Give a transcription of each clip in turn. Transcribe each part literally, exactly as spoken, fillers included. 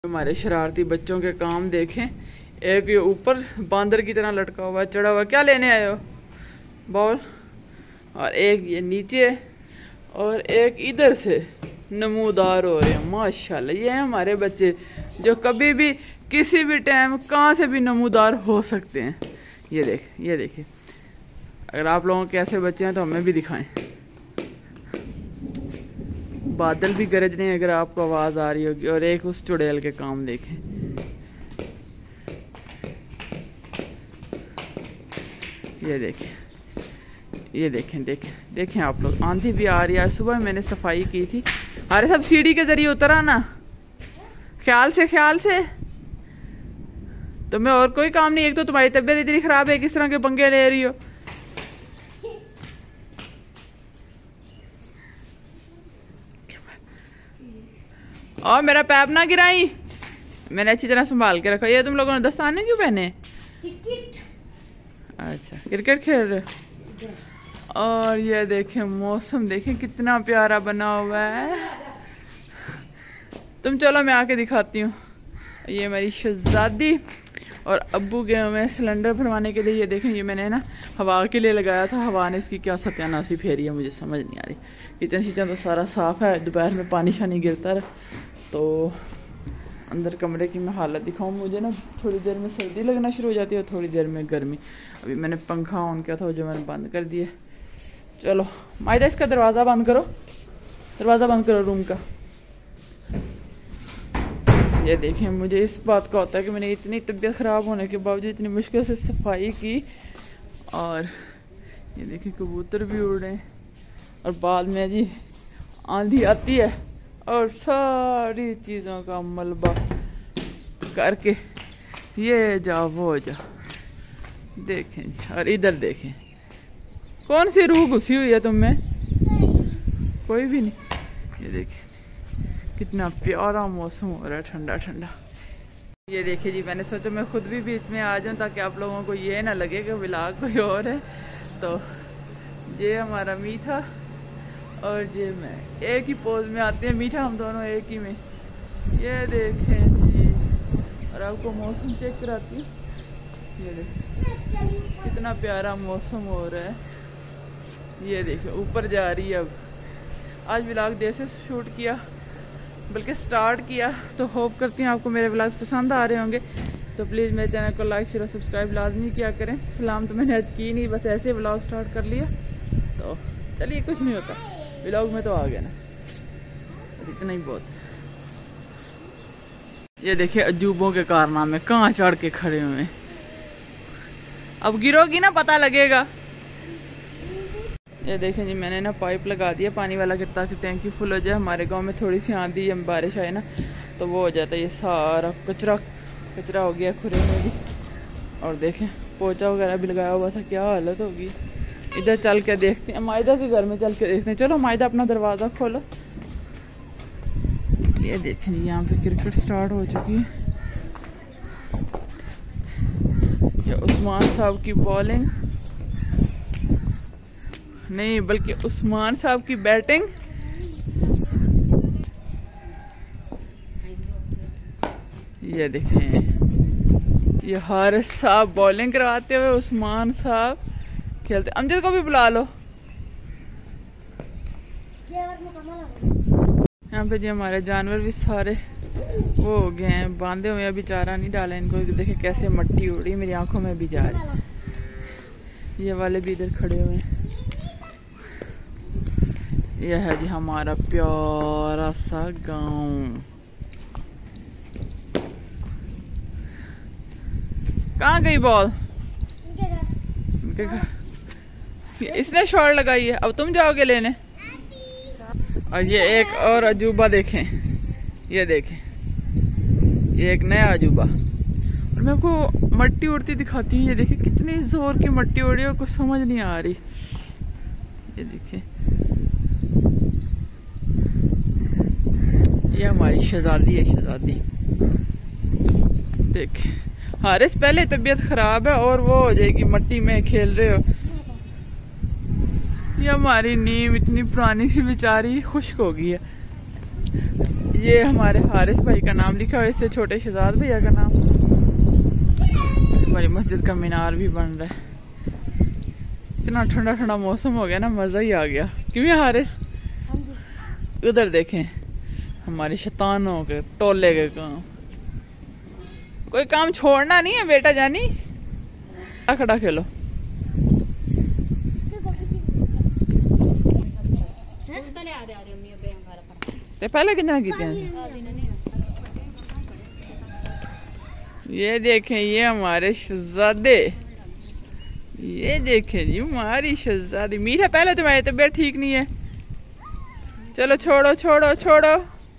हमारे शरारती बच्चों के काम देखें। एक ये ऊपर बांदर की तरह लटका हुआ चढ़ा हुआ, क्या लेने आए हो बॉल, और एक ये नीचे और एक इधर से नमूदार हो रहे हैं। माशाल्लाह ये हैं हमारे बच्चे जो कभी भी किसी भी टाइम कहाँ से भी नमूदार हो सकते हैं। ये देख ये देखिए, अगर आप लोगों के ऐसे बच्चे हैं तो हमें भी दिखाएं। बादल भी गरज रहे हैं अगर आपको आवाज़ आ रही होगी। और एक उस चुड़ैल के काम देखें, ये देखें ये देखें देखें देखें आप लोग, आंधी भी आ रही है। सुबह मैंने सफाई की थी। अरे सब सीढ़ी के जरिए उतरा ना, ख्याल से ख्याल से। तुम्हें और कोई काम नहीं, एक तो तुम्हारी तबीयत इतनी खराब है, किस तरह के पंगे ले रही हो। और मेरा पैप ना गिराई, मैंने अच्छी तरह संभाल के रखा। ये तुम लोगों ने दस्ताने क्यों पहने? अच्छा क्रिकेट खेल रहे। और ये देखें मौसम देखें कितना प्यारा बना हुआ है। तुम चलो मैं आके दिखाती हूँ। ये मेरी शहजादी और अब्बू गए हुए हैं सिलेंडर भरवाने के लिए। ये देखें ये मैंने ना हवा के लिए लगाया था, हवा ने इसकी क्या सत्यानाशी फेरी है मुझे समझ नहीं आ रही। किचन शिचन तो सारा साफ है, दोपहर में पानी शानी गिरता रहा। तो अंदर कमरे की मैं हालत दिखाऊं, मुझे ना थोड़ी देर में सर्दी लगना शुरू हो जाती है और थोड़ी देर में गर्मी। अभी मैंने पंखा ऑन किया था जो मैंने बंद कर दिया। चलो मायदा इसका दरवाज़ा बंद करो, दरवाज़ा बंद करो रूम का। ये देखें मुझे इस बात का होता है कि मैंने इतनी तबीयत ख़राब होने के बावजूद इतनी मुश्किल से सफाई की। और ये देखें कबूतर भी उड़ रहे हैं। और बाद में जी आंधी आती है और सारी चीज़ों का मलबा करके ये जा वो जा। देखें जी, और इधर देखें कौन सी रूह घुसी हुई है तुम में? कोई भी नहीं। ये देखें कितना प्यारा मौसम हो रहा है, ठंडा ठंडा। ये देखिए जी, मैंने सोचा मैं खुद भी बीच में आ जाऊं ताकि आप लोगों को ये ना लगे कि व्लॉग कोई और है। तो ये हमारा मीठा और ये मैं एक ही पोज में आते हैं, मीठा हम दोनों एक ही में। ये देखें जी, और आपको मौसम चेक कराती हूँ। ये देखें कितना प्यारा मौसम हो रहा है। ये देखिए ऊपर जा रही है। अब आज व्लॉग देर से शूट किया, बल्कि स्टार्ट किया, तो होप करती हूँ आपको मेरे व्लॉग्स पसंद आ रहे होंगे। तो प्लीज़ मेरे चैनल को लाइक शेयर और सब्सक्राइब लाजमी किया करें। सलाम तो मैंने आज की नहीं, बस ऐसे व्लॉग स्टार्ट कर लिया। तो चलिए कुछ नहीं होता, व्लॉग में तो आ गया ना, इतना ही बहुत। ये देखिए अजूबों के कारनामे, कहाँ चढ़ के खड़े हुए हैं। अब गिरोगी ना पता लगेगा। ये देखें जी मैंने ना पाइप लगा दिया पानी वाला कि ताकि टैंकी फुल हो जाए। हमारे गांव में थोड़ी सी आंधी या बारिश आए ना तो वो हो जाता है। ये सारा कचरा कचरा हो गया खुरे में भी। और देखें पोछा वगैरह भी लगाया हुआ था, क्या हालत होगी। इधर चल के देखते हैं, मायदा के घर में चल के देखते हैं। चलो मायदा अपना दरवाज़ा खोलो। ये देखें जी यहाँ पे क्रिकेट स्टार्ट हो चुकी है। ये उस्मान साहब की बॉलिंग नहीं बल्कि उस्मान साहब की बैटिंग। ये देखें ये हारिस साहब बॉलिंग करवाते हुए उस्मान साहब खेलते। अमजद को भी बुला लो। यहाँ पे जी हमारे जानवर भी सारे वो हो गए हैं, बांधे हुए हैं, अभी चारा नहीं डाला इनको। देखे कैसे मट्टी उड़ी मेरी आंखों में भी जा रही। ये वाले भी इधर खड़े हुए हैं। यह है जी हमारा प्यारा सा गांव। कहाँ गई बॉल? इसने शॉट लगाई है, अब तुम जाओगे लेने। और ये एक और अजूबा देखें, ये देखें ये एक नया अजूबा। और मैं आपको मट्टी उड़ती दिखाती हूँ। ये देखें कितनी जोर की मट्टी उड़ी है, कुछ समझ नहीं आ रही। ये देखिए ये हमारी शहजादी है, शहजादी। देख हारिस पहले तबीयत खराब है और वो हो जाएगी, मट्टी में खेल रहे हो। ये हमारी नीम इतनी पुरानी सी बेचारी खुश्क हो गई है। ये हमारे हारिस भाई का नाम लिखा है, इससे छोटे शहजाद भैया का नाम। हमारी मस्जिद का मीनार भी बन रहा है। इतना ठंडा ठंडा मौसम हो गया ना, मज़ा ही आ गया। क्यों हारिस? उधर देखें हमारी शैतानों के टोले के काम। कोई काम छोड़ना नहीं है बेटा जानी। खड़ा खेलो। ते पहले कितना की ये देखें, ये हमारे शहजादे, ये देखें जी हमारी शहजादी। मीठा पहले तुम्हारी तबीयत ठीक नहीं है, चलो छोड़ो छोड़ो छोड़ो।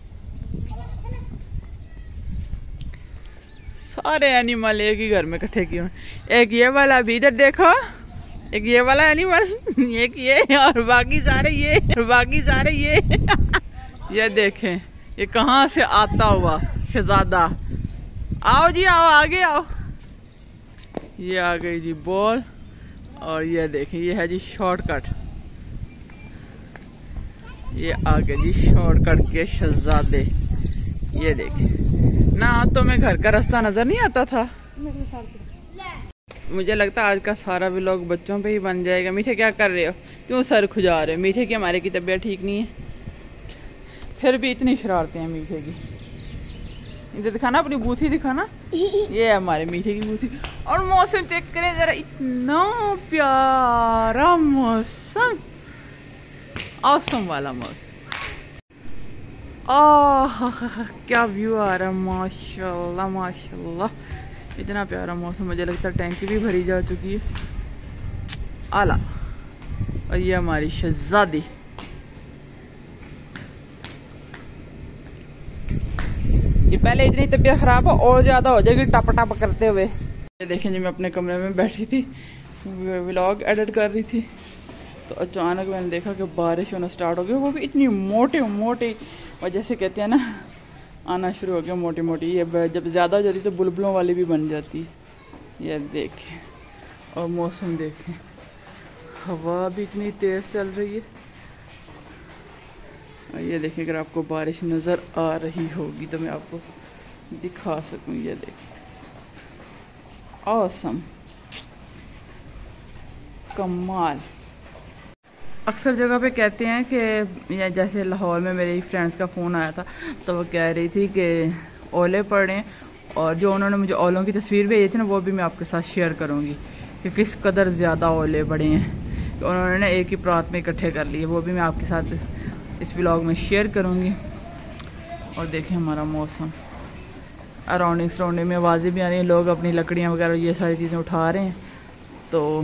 सारे एनिमल एक ही घर में इकट्ठे किए हैं। एक ये वाला भी इधर देखो, एक ये वाला एनिमल, एक ये, और बाकी सारे ये, और बाकी सारे ये। ये देखें ये कहाँ से आता हुआ शहजादा। आओ जी आओ, आगे आओ। ये आ गई जी बॉल, और ये देखें ये है जी शॉर्टकट। ये आ गए जी शॉर्टकट के शहजादे। ये देखें ना, तो मैं घर का रास्ता नजर नहीं आता था। मुझे लगता है आज का सारा व्लॉग बच्चों पे ही बन जाएगा। मीठे क्या कर रहे हो? क्यों सर खुजा रहे हो? मीठे की हमारे की तबीयत ठीक नहीं है, फिर भी इतनी शरारतें हैं मीठे की। इधर दिखाना, अपनी बूथी दिखाना। ये है हमारे मीठे की बूथी। और मौसम चेक करें जरा, इतना प्यारा मौसम, औसम वाला मौसम। आह क्या व्यू आ रहा है, माशाल्लाह माशाल्लाह, इतना प्यारा मौसम। मुझे लगता है टैंकी भी भरी जा चुकी है। आला। और ये हमारी शहजादी। ये पहले इतनी तबीयत खराब हो और ज्यादा हो जाएगी टप टप करते हुए। ये देखें जी मैं अपने कमरे में बैठी थी, व्लॉग एडिट कर रही थी, तो अचानक मैंने देखा कि बारिश होना स्टार्ट हो गई। वो भी इतनी मोटे मोटे, और जैसे कहते हैं ना आना शुरू हो गया मोटी मोटी। ये जब ज़्यादा हो जाती तो बुलबुलों वाली भी बन जाती। ये देखें, और मौसम देखें, हवा भी इतनी तेज़ चल रही है। और ये देखें, अगर आपको बारिश नज़र आ रही होगी तो मैं आपको दिखा सकूँ। ये देखें, ऑसम, कमाल। अक्सर जगह पे कहते हैं कि या जैसे लाहौर में मेरी फ्रेंड्स का फ़ोन आया था, तो वो कह रही थी कि ओले पड़े, और जो उन्होंने मुझे ओलों की तस्वीर भेजी थी ना, वो भी मैं आपके साथ शेयर करूँगी कि किस कदर ज़्यादा ओले पड़े हैं। तो उन्होंने एक ही प्रात में इकट्ठे कर लिए, वो भी मैं आपके साथ इस व्लॉग में शेयर करूँगी। और देखें हमारा मौसम, अराउंडिंग सराउंडिंग में आवाज़ें भी आ रही हैं, लोग अपनी लकड़ियाँ वगैरह ये सारी चीज़ें उठा रहे हैं। तो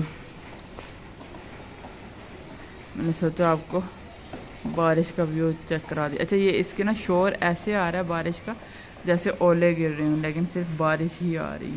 मैंने सोचा आपको बारिश का व्यू चेक करा दिया। अच्छा, ये इसके ना शोर ऐसे आ रहा है बारिश का जैसे ओले गिर रहे हैं, लेकिन सिर्फ बारिश ही आ रही।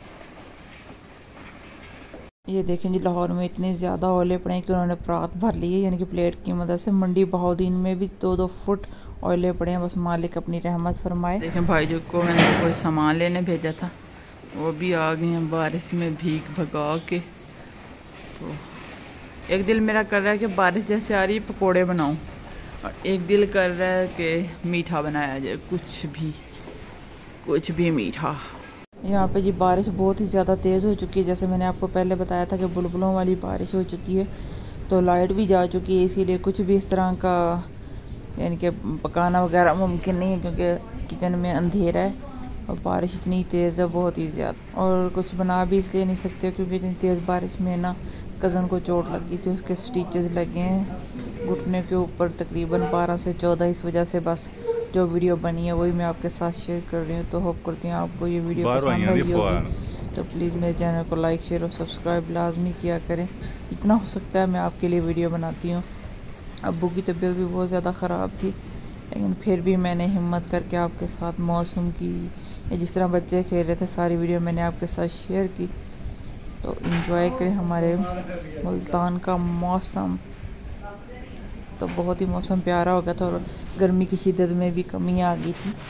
ये देखें जी, लाहौर में इतने ज़्यादा ओले पड़े हैं कि उन्होंने प्रात भर ली है, यानी कि प्लेट की मदद से। मंडी बहाउद्दीन में भी दो दो फुट ओले पड़े हैं। बस मालिक अपनी रहमत फरमाए। देखें भाई जो को मैंने कोई सामान लेने भेजा था, वो भी आ गए हैं बारिश में भीग भगा के। तो एक दिल मेरा कर रहा है कि बारिश जैसे आ रही है पकोड़े बनाऊं, और एक दिल कर रहा है कि मीठा बनाया जाए, कुछ भी कुछ भी मीठा। यहाँ पे जी बारिश बहुत ही ज़्यादा तेज़ हो चुकी है। जैसे मैंने आपको पहले बताया था कि बुलबुलों वाली बारिश हो चुकी है, तो लाइट भी जा चुकी है। इसीलिए कुछ भी इस तरह का यानी कि पकाना वगैरह मुमकिन नहीं है, क्योंकि किचन में अंधेरा है और बारिश इतनी तेज़ है, बहुत ही ज़्यादा। और कुछ बना भी इसलिए नहीं सकते क्योंकि इतनी तेज़ बारिश में ना कज़न को चोट लगी थी, उसके स्टिचेस लगे हैं घुटने के ऊपर तकरीबन बारह से चौदह। इस वजह से बस जो वीडियो बनी है वही मैं आपके साथ शेयर कर रही हूँ। तो होप करती हूँ आपको ये वीडियो पसंद आई होगी। तो प्लीज़ मेरे चैनल को लाइक शेयर और सब्सक्राइब लाजमी किया करें। इतना हो सकता है मैं आपके लिए वीडियो बनाती हूँ। अब्बू की तबीयत भी बहुत ज़्यादा ख़राब थी, लेकिन फिर भी मैंने हिम्मत करके आपके साथ मौसम की, या जिस तरह बच्चे खेल रहे थे, सारी वीडियो मैंने आपके साथ शेयर की। तो इंजॉय करें हमारे मुल्तान का मौसम। तो बहुत ही मौसम प्यारा हो गया था, और गर्मी की शिद्दत में भी कमी आ गई थी।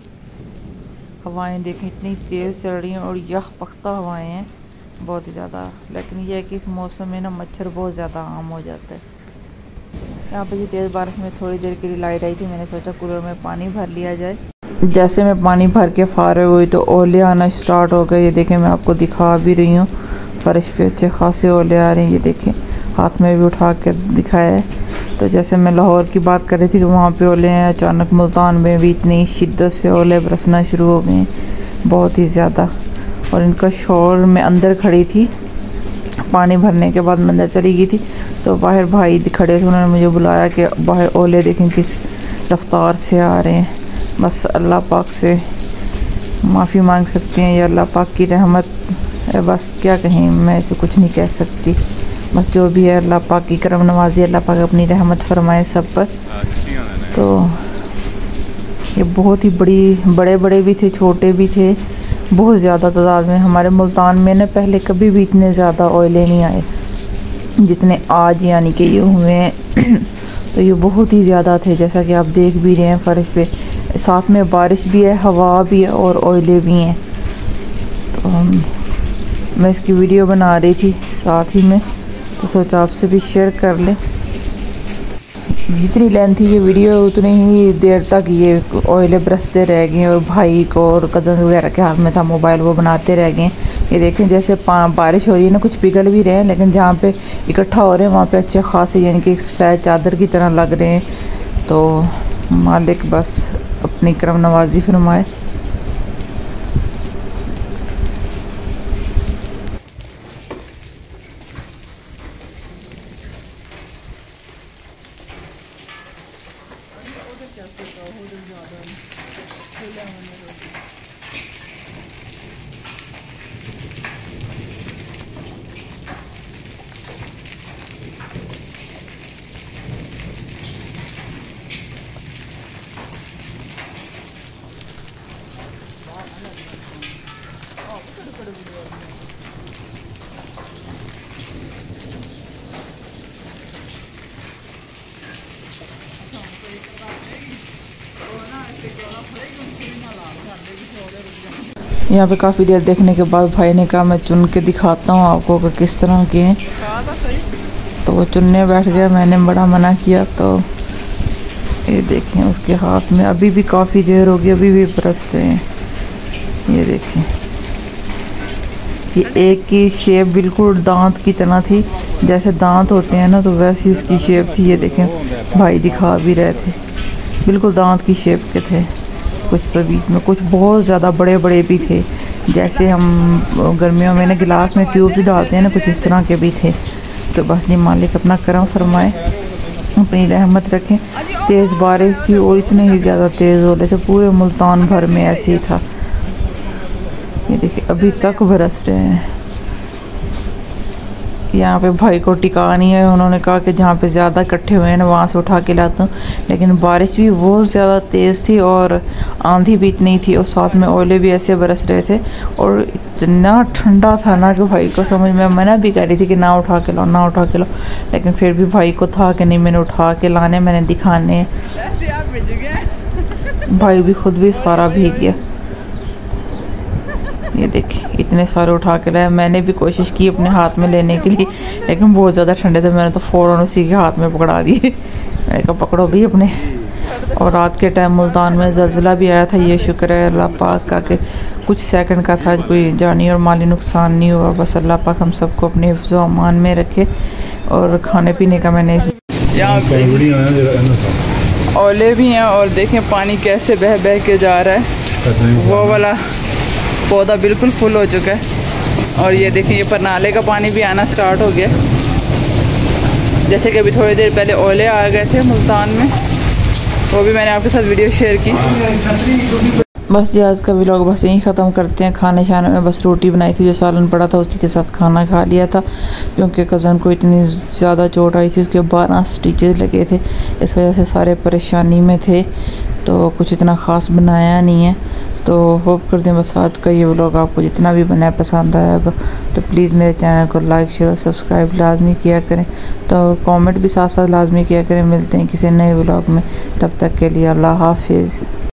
हवाएं देखें इतनी तेज़ चल रही हैं, और यह पख्ता हवाएं हैं बहुत ही ज़्यादा। लेकिन यह है कि इस मौसम में ना मच्छर बहुत ज़्यादा आम हो जाता है। यहाँ पे जी तेज़ बारिश में थोड़ी देर के लिए लाइट आई थी, मैंने सोचा कूलर में पानी भर लिया जाए। जैसे मैं पानी भर के फारिग हुई तो ओले आना स्टार्ट हो गए। ये देखें, मैं आपको दिखा भी रही हूँ, फर्श पे अच्छे खासे ओले आ रहे हैं। ये देखें, हाथ में भी उठा कर दिखाया है। तो जैसे मैं लाहौर की बात कर रही थी कि वहाँ पे ओले हैं, अचानक मुल्तान में भी इतनी शिद्दत से ओले बरसना शुरू हो गए हैं, बहुत ही ज़्यादा। और इनका शोर, मैं अंदर खड़ी थी, पानी भरने के बाद मैं अंदर चली गई थी तो बाहर भाई खड़े थे, उन्होंने मुझे बुलाया कि बाहर ओले देखें किस रफ्तार से आ रहे हैं। बस अल्लाह पाक से माफ़ी मांग सकते हैं, या अल्लाह पाक की रहमत है, बस क्या कहें, मैं इसे कुछ नहीं कह सकती। बस जो भी है अल्लाह पाक की करम नवाजी, अल्लाह पाक अपनी रहमत फरमाए सब पर। तो ये बहुत ही बड़ी, बड़े बड़े भी थे, छोटे भी थे, बहुत ज़्यादा तादाद में। हमारे मुल्तान में ना पहले कभी भी इतने ज़्यादा ओले नहीं आए जितने आज यानी कि ये हुए हैं। तो ये बहुत ही ज़्यादा थे, जैसा कि आप देख भी रहे हैं फर्श पे। साथ में बारिश भी है, हवा भी है और ओले भी हैं। तो हम मैं इसकी वीडियो बना रही थी साथ ही में, तो सोचा आपसे भी शेयर कर लें। जितनी लेंथ थी ये वीडियो उतनी ही देर तक ये ओले बरसते रह गए और भाई को और कज़न वगैरह के हाथ में था मोबाइल, वो बनाते रह गए। ये देखें, जैसे बारिश हो रही है ना, कुछ पिघल भी रहे हैं, लेकिन जहाँ पे इकट्ठा हो रहे हैं वहाँ पे अच्छे खासे यानी कि सफ़ेद चादर की तरह लग रहे हैं। तो मालिक बस अपनी करम नवाजी फरमाए। यहाँ पे काफ़ी देर देखने के बाद भाई ने कहा मैं चुन के दिखाता हूँ आपको कि किस तरह के हैं। तो वो चुनने बैठ गया, मैंने बड़ा मना किया। तो ये देखें, उसके हाथ में अभी भी काफ़ी देर हो गई, अभी भी बरस रहे हैं। ये देखें, ये एक की शेप बिल्कुल दांत की तरह थी, जैसे दांत होते हैं ना, तो वैसी इसकी शेप थी। ये देखें, भाई दिखा भी रहे थे, बिल्कुल दांत की शेप के थे। कुछ तो बीच में कुछ बहुत ज़्यादा बड़े बड़े भी थे, जैसे हम गर्मियों में ना गिलास में क्यूब्स डालते हैं ना, कुछ इस तरह के भी थे। तो बस ये मालिक अपना करम फरमाए, अपनी रहमत रखें। तेज़ बारिश थी और इतने ही ज़्यादा तेज़ ओले थे, पूरे मुल्तान भर में ऐसे ही था। ये देखिए, अभी तक बरस रहे हैं। यहाँ पे भाई को टिका नहीं है, उन्होंने कहा कि जहाँ पे ज़्यादा इकट्ठे हुए हैं ना वहाँ से उठा के लाता हूँ। लेकिन बारिश भी बहुत ज़्यादा तेज़ थी और आंधी भी इतनी थी और साथ में ओले भी ऐसे बरस रहे थे और इतना ठंडा था ना कि भाई को समझ में, मना भी कर रही थी कि ना उठा के लाओ, ना उठा के लाओ, लेकिन फिर भी भाई को था कि नहीं, मैंने उठा के लाने, मैंने दिखाने। भाई भी खुद भी सारा भीग गया। ये देखिए, इतने सारे उठा के लाए। मैंने भी कोशिश की अपने हाथ में लेने के लिए, लेकिन बहुत ज़्यादा ठंडे थे। मैंने तो फ़ौरन उसी के हाथ में पकड़ा दिए। मैंने कहा पकड़ो भी अपने। और रात के टाइम मुल्तान में ज़लज़ला भी आया था, ये शुक्र है अल्लाह पाक का कि कुछ सेकंड का था, कोई जानी और माली नुकसान नहीं हुआ। बस अल्लाह पाक हम सबको अपने हिफ्ज़ व अमान में रखे। और खाने पीने का मैंने ओले भी हैं और देखें पानी कैसे बह बह के जा रहा है। वो वाला पौधा बिल्कुल फुल हो चुका है। और ये देखिए, ये पर नाले का पानी भी आना स्टार्ट हो गया। जैसे कि अभी थोड़ी देर पहले ओले आ गए थे मुल्तान में, वो भी मैंने आपके साथ वीडियो शेयर की। बस जी, आज का व्लॉग बस यहीं ख़त्म करते हैं। खाने शाने में बस रोटी बनाई थी, जो सालन पड़ा था उसी के साथ खाना खा लिया था, क्योंकि कज़न को इतनी ज़्यादा चोट आई थी, उसके बारह स्टिचेस लगे थे, इस वजह से सारे परेशानी में थे। तो कुछ इतना ख़ास बनाया नहीं है। तो होप करते हैं बस आज का ये व्लॉग आपको जितना भी बनाया पसंद आया होगा। तो प्लीज़ मेरे चैनल को लाइक शेयर और सब्सक्राइब लाजमी किया करें। तो कमेंट भी साथ साथ लाजमी किया करें। मिलते हैं किसी नए व्लॉग में, तब तक के लिए अल्लाह हाफिज़।